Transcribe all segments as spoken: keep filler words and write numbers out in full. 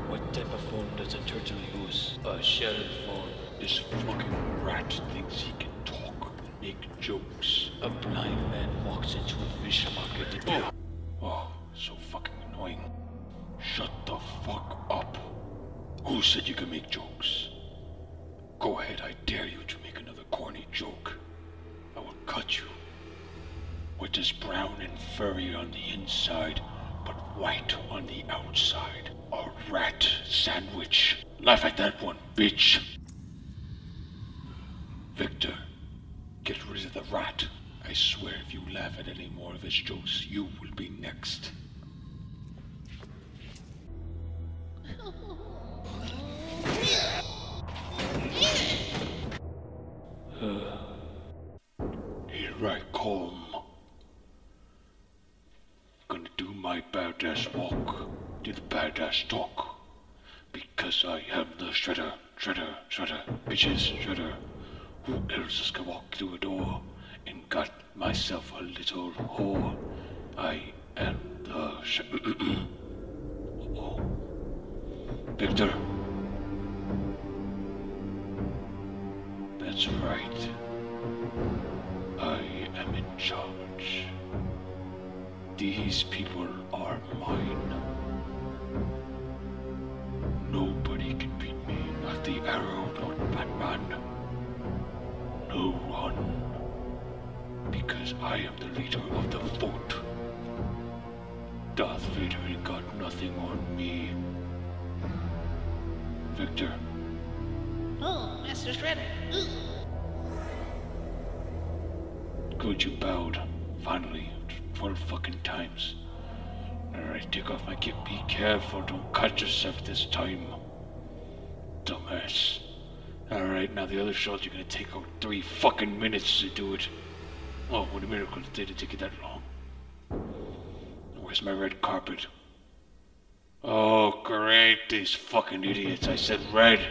What type of phone does a turtle use? A shell phone. This fucking rat thinks he can talk and make jokes. A blind man walks into a fish market and... Oh, oh, so fucking annoying. Shut the fuck up. Who said you can make jokes? Go ahead, I dare you to make another corny joke. I will cut you. What is brown and furry on the inside, but white on the outside? A rat sandwich. Laugh at that one, bitch. Victor, get rid of the rat. I swear if you laugh at any more of his jokes, you will be next. Here I come. Gonna do my badass walk, do the badass talk. Because I am the shredder, shredder, shredder, bitches, shredder. Who else is gonna walk through a door and got myself a little whore? I am the sh- oh. Victor. That's right. I am in charge. These people are mine. Nobody can beat me, not the Arrow, not Batman. No one. Because I am the leader of the fort. Darth Vader ain't got nothing on me. Victor. Oh, Master Shredder. Ooh. Good, you bowed. Finally, twelve fucking times. Alright, take off my cape. Be careful, don't cut yourself this time. Dumbass. Alright, now the other shot, you're gonna take out three fucking minutes to do it. Oh, what a miracle it did take it that long. Where's my red carpet? Oh, great, these fucking idiots. I said red.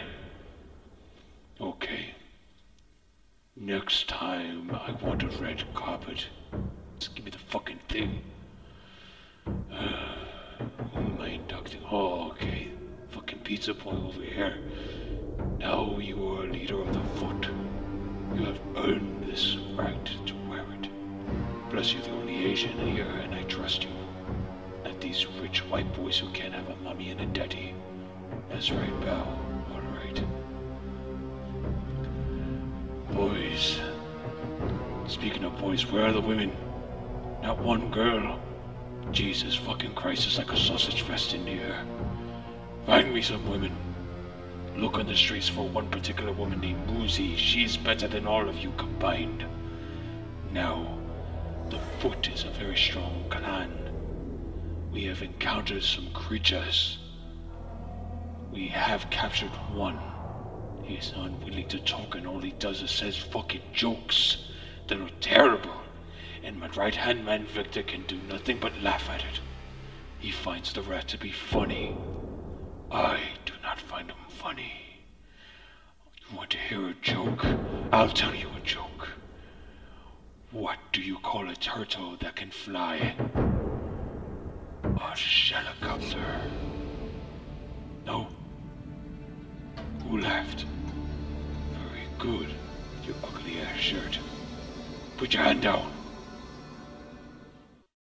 Okay. Next time, I want a red carpet. Just give me the fucking thing. Uh, who am I inducting? Oh, okay. Fucking pizza boy over here. Now you are a leader of the foot. You have earned this right to wear it. Plus you're the only Asian here, and I trust you. Not these rich white boys who can't have a mommy and a daddy. That's right, pal. Alright. Boys. Speaking of boys, where are the women? Not one girl. Jesus fucking Christ, it's like a sausage fest in here. Find me some women. Look on the streets for one particular woman named Woozy. She's better than all of you combined. Now, the Foot is a very strong clan. We have encountered some creatures. We have captured one. He is unwilling to talk and all he does is says fucking jokes. They're terrible. And my right-hand man Victor can do nothing but laugh at it. He finds the rat to be funny. I do not find him funny. You want to hear a joke? I'll tell you a joke. What do you call a turtle that can fly? A helicopter. No? Who laughed? Very good, you ugly ass shirt. Put your hand down.